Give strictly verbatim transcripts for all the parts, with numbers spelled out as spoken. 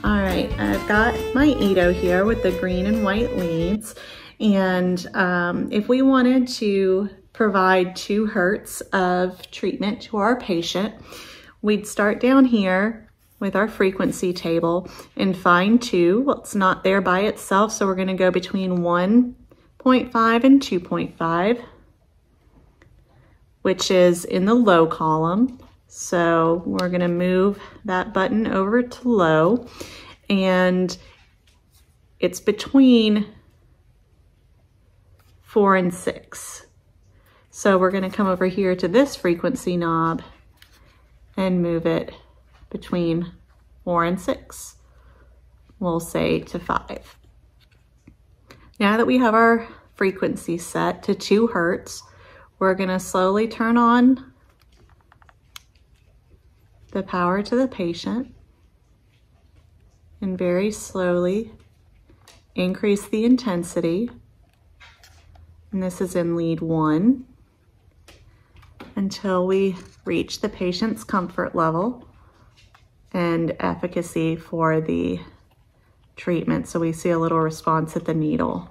All right, I've got my Ito here with the green and white leads. And um, if we wanted to provide two hertz of treatment to our patient, we'd start down here with our frequency table and find two. Well, it's not there by itself, so we're gonna go between one point five and two point five, which is in the low column. So we're gonna move that button over to low, and it's between four and six. So we're gonna come over here to this frequency knob and move it between four and six. We'll say to five. Now that we have our frequency set to two hertz, we're gonna slowly turn on the power to the patient and very slowly increase the intensity. And this is in lead one, until we reach the patient's comfort level and efficacy for the treatment. So we see a little response at the needle.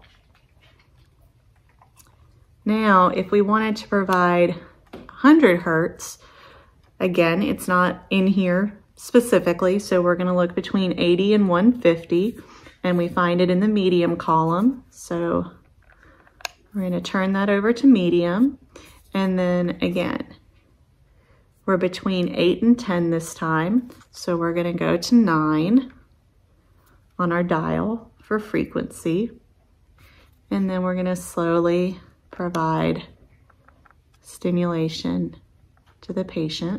Now, if we wanted to provide one hundred hertz, again, it's not in here specifically, so we're gonna look between eighty and one fifty, and we find it in the medium column. So we're gonna turn that over to medium, and then again, we're between eight and ten this time, so we're gonna go to nine on our dial for frequency, and then we're gonna slowly provide stimulation to the patient,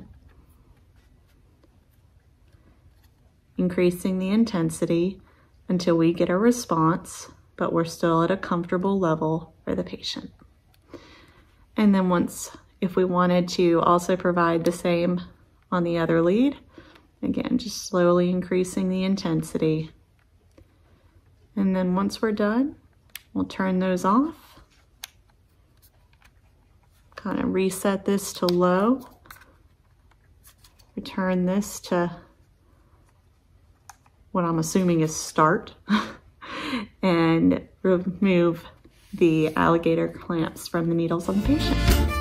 increasing the intensity until we get a response, but we're still at a comfortable level for the patient. And then once, if we wanted to also provide the same on the other lead, again, just slowly increasing the intensity. And then once we're done, we'll turn those off, kind of reset this to low, return this to what I'm assuming is start, and remove the alligator clamps from the needles on the patient.